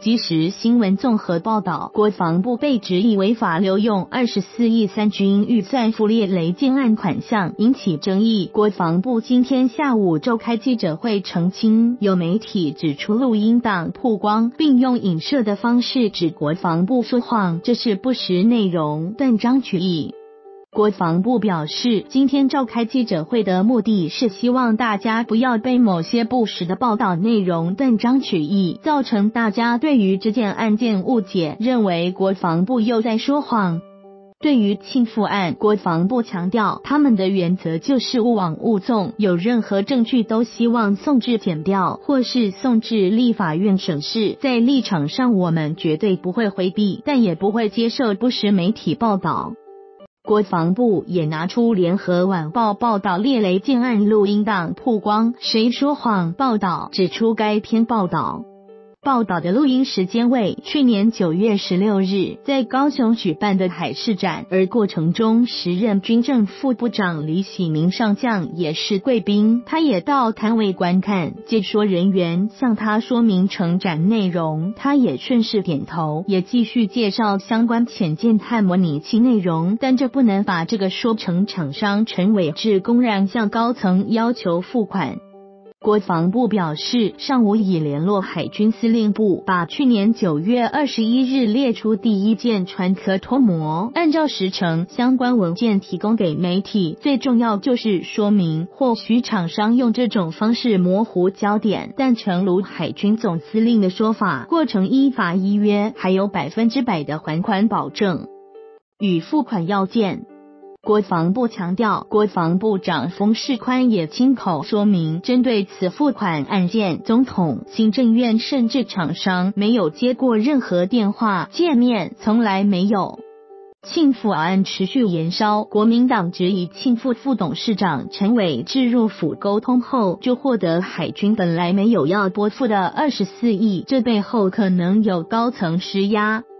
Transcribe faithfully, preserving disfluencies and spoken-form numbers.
即时新闻综合报道，国防部被指以违法流用二十四亿三军预算付列雷建案款项，引起争议。国防部今天下午召开记者会澄清，有媒体指出录音档曝光，并用影射的方式指国防部说谎，这是不实内容，断章取义。国防部表示，今天召开记者会的目的是希望大家不要被某些不实的报道内容断章取义，造成大家对于这件案件误解，认为国防部又在说谎。对于庆复案，国防部强调，他们的原则就是勿枉勿纵，有任何证据都希望送至检调或是送至立法院审视。在立场上，我们绝对不会回避，但也不会接受不实媒体报道。国防部也拿出联合晚报报道列雷建案录音档曝光，谁说谎报道指出该篇报道报道的录音时间为去年九月十六日在高雄举办的海事展，而过程中时任军政副部长李喜明上将也是贵宾，他也到摊位观看，解说人员向他说明成展内容，他也顺势点头，也继续介绍相关潜舰和模拟器内容，但这不能把这个说成厂商陈伟志公然向高层要求付款。国防部表示，上午已联络海军司令部，把去年九月二十一日列出第一件船壳脱模，按照时程相关文件提供给媒体。最重要就是说明，或许厂商用这种方式模糊焦点，但诚如海军总司令的说法，过程依法依约，还有百分之百的还款保证与付款要件。国防部强调，国防部长冯世宽也亲口说明，针对此付款案件，总统、行政院甚至厂商没有接过任何电话见面，从来没有。庆复案持续延烧，国民党质疑庆复副董事长陈伟志入府沟通后，就获得海军本来没有要拨付的二十四亿，这背后可能有高层施压。